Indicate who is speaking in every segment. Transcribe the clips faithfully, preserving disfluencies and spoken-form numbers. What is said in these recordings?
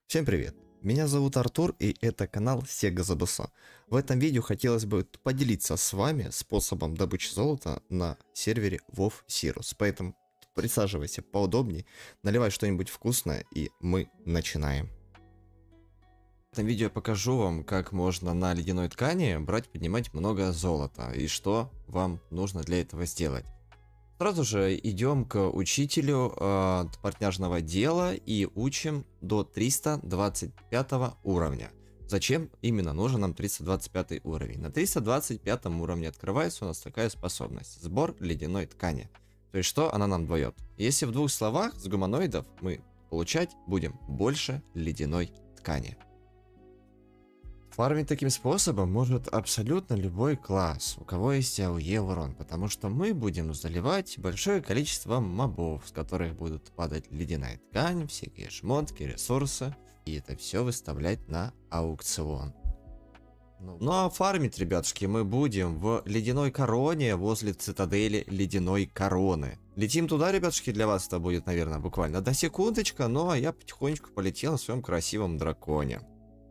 Speaker 1: Всем привет! Меня зовут Артур, и это канал SegaZBS. В этом видео хотелось бы поделиться с вами способом добычи золота на сервере WoW Sirus. Поэтому присаживайся поудобнее, наливай что-нибудь вкусное, и мы начинаем. В этом видео я покажу вам, как можно на ледяной ткани брать, поднимать много золота, и что вам нужно для этого сделать. Сразу же идем к учителю э, партняжного дела и учим до триста двадцать пятого уровня. Зачем именно нужен нам триста двадцать пятый уровень? На триста двадцать пятом уровне открывается у нас такая способность: сбор ледяной ткани. То есть что она нам дает? Если в двух словах, с гуманоидов мы получать будем больше ледяной ткани. Фармить таким способом может абсолютно любой класс, у кого есть АОЕ урон, потому что мы будем заливать большое количество мобов, с которых будут падать ледяная ткань, всякие шмотки, ресурсы, и это все выставлять на аукцион. Ну а фармить, ребятушки, мы будем в ледяной короне возле цитадели ледяной короны. Летим туда, ребятушки, для вас это будет, наверное, буквально до секундочка, ну а я потихонечку полетел на своем красивом драконе.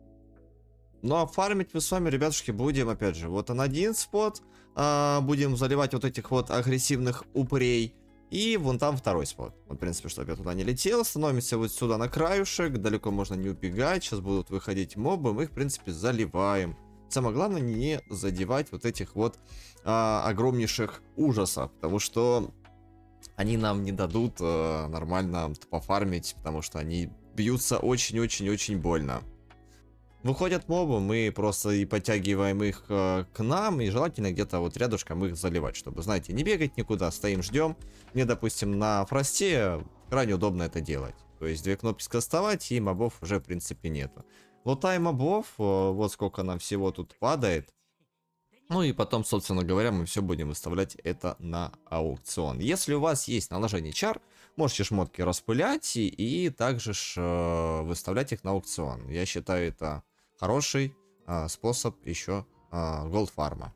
Speaker 1: Ну а фармить мы с вами, ребятушки, будем, опять же, вот он один спот, а, будем заливать вот этих вот агрессивных упырей, и вон там второй спот. Вот, в принципе, чтобы я туда не летел, становимся вот сюда на краюшек, далеко можно не убегать, сейчас будут выходить мобы, мы их, в принципе, заливаем. Самое главное, не задевать вот этих вот а, огромнейших ужасов, потому что они нам не дадут а, нормально пофармить, потому что они бьются очень-очень-очень больно. Выходят мобы, мы просто и подтягиваем их э, к нам, и желательно где-то вот рядышком их заливать, чтобы, знаете, не бегать никуда, стоим, ждем. Мне, допустим, на фросте крайне удобно это делать. То есть две кнопки скастовать, и мобов уже, в принципе, нету. Лутаем мобов, э, вот сколько нам всего тут падает. Ну и потом, собственно говоря, мы все будем выставлять это на аукцион. Если у вас есть наложение чар, можете шмотки распылять и, и также ж, э, выставлять их на аукцион. Я считаю, это хороший э, способ еще э, голдфарма.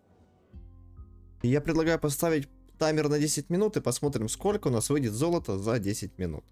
Speaker 1: Я предлагаю поставить таймер на десять минут и посмотрим, сколько у нас выйдет золота за десять минут.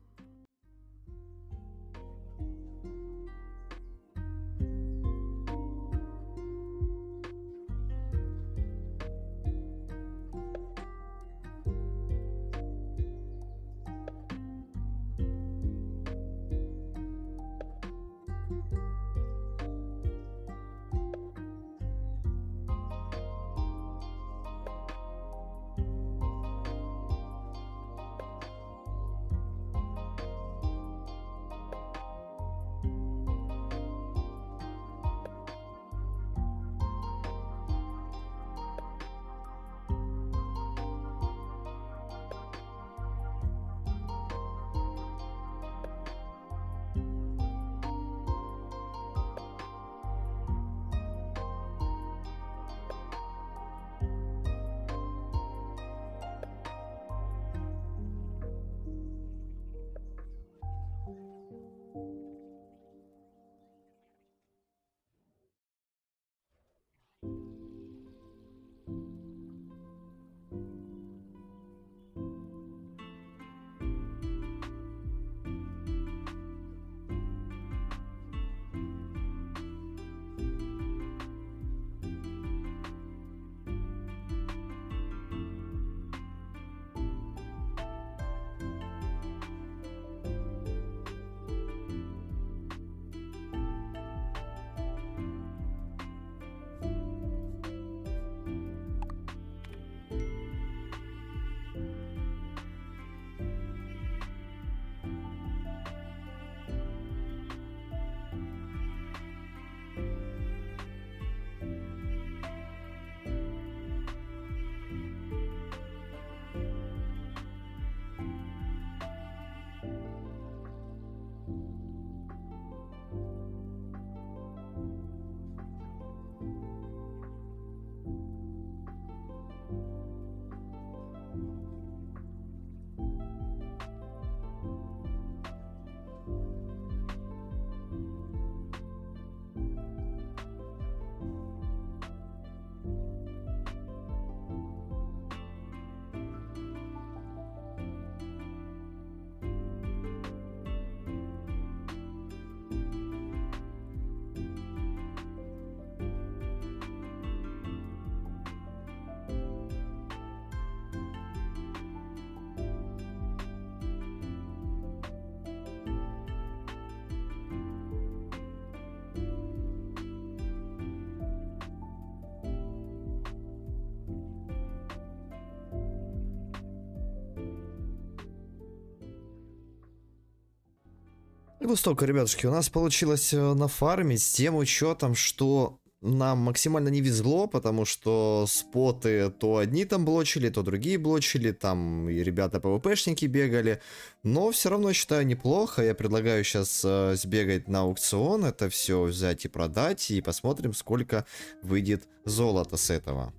Speaker 1: Ну столько, ребятушки, у нас получилось нафармить с тем учетом, что нам максимально не везло, потому что споты то одни там блочили, то другие блочили, там и ребята пвпшники бегали, но все равно считаю неплохо. Я предлагаю сейчас э, сбегать на аукцион, это все взять и продать, и посмотрим, сколько выйдет золота с этого.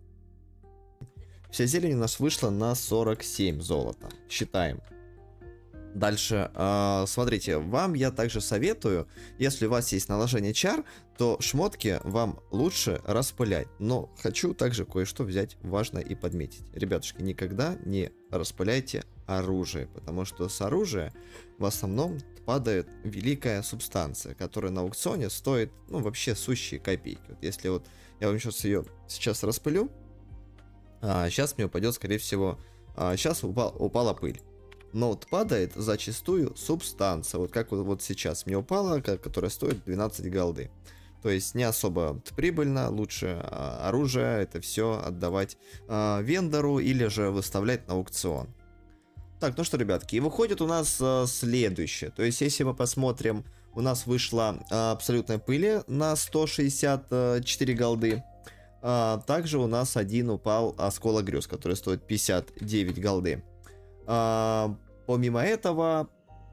Speaker 1: Вся зелень у нас вышла на сорок семь золота, считаем. Дальше, э, смотрите, вам я также советую, если у вас есть наложение чар, то шмотки вам лучше распылять. Но хочу также кое-что взять важно и подметить. Ребятушки, никогда не распыляйте оружие, потому что с оружия в основном падает великая субстанция, которая на аукционе стоит, ну, вообще сущие копейки. Вот если вот я вам сейчас ее сейчас распылю, а, сейчас мне упадет, скорее всего, а, сейчас упал, упала пыль. Но вот падает зачастую субстанция, вот как вот, вот сейчас мне упала, которая стоит двенадцать голды. То есть не особо прибыльно, лучше а, оружие это все отдавать а, вендору или же выставлять на аукцион. Так, ну что, ребятки, и выходит у нас а, следующее. То есть если мы посмотрим, у нас вышла а, абсолютная пыли на сто шестьдесят четыре голды. А, также у нас один упал осколок грез, который стоит пятьдесят девять голды. А, помимо этого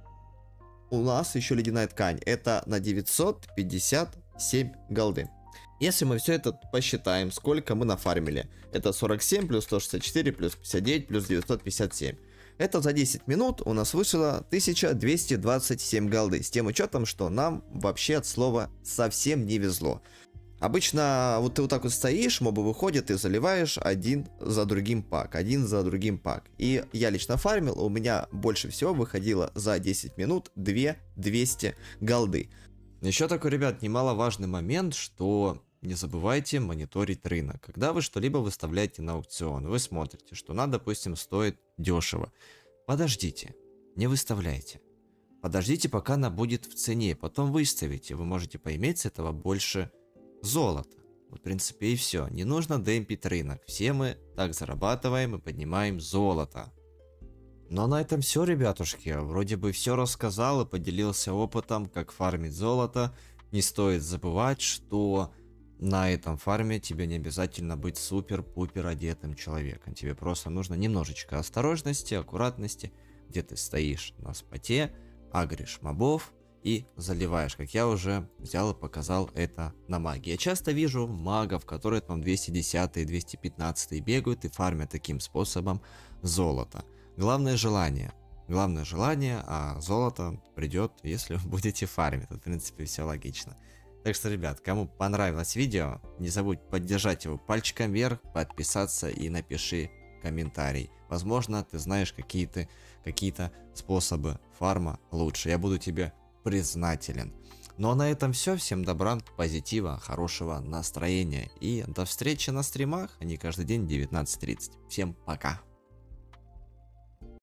Speaker 1: у нас еще ледяная ткань, это на девятьсот пятьдесят семь голды. Если мы все это посчитаем, сколько мы нафармили, это сорок семь плюс сто шестьдесят четыре плюс пятьдесят девять плюс девятьсот пятьдесят семь, это за десять минут у нас вышло тысяча двести двадцать семь голды, с тем учетом, что нам вообще от слова совсем не везло. Обычно вот ты вот так вот стоишь, мобы выходят, и заливаешь один за другим пак, один за другим пак. И я лично фармил, у меня больше всего выходило за десять минут две тысячи двести голды. Еще такой, ребят, немаловажный момент, что не забывайте мониторить рынок. Когда вы что-либо выставляете на аукцион, вы смотрите, что она, допустим, стоит дешево. Подождите, не выставляйте. Подождите, пока она будет в цене, потом выставите, вы можете поиметь с этого больше золото. Вот, в принципе, и все. Не нужно демпить рынок. Все мы так зарабатываем и поднимаем золото. Ну а на этом все, ребятушки. Вроде бы все рассказал и поделился опытом, как фармить золото. Не стоит забывать, что на этом фарме тебе не обязательно быть супер-пупер одетым человеком. Тебе просто нужно немножечко осторожности, аккуратности, где ты стоишь на споте, агришь мобов и заливаешь, как я уже взял и показал это на магии. Я часто вижу магов, которые там двести десять и двести пятнадцать бегают и фармят таким способом золото. Главное желание. Главное желание, а золото придет, если вы будете фармить. Это, в принципе, все логично. Так что, ребят, кому понравилось видео, не забудь поддержать его пальчиком вверх, подписаться и напиши комментарий. Возможно, ты знаешь какие-то какие-то способы фарма лучше. Я буду тебе признателен. Ну а на этом все. Всем добра, позитива, хорошего настроения. И до встречи на стримах. Они каждый день в девятнадцать тридцать. Всем пока.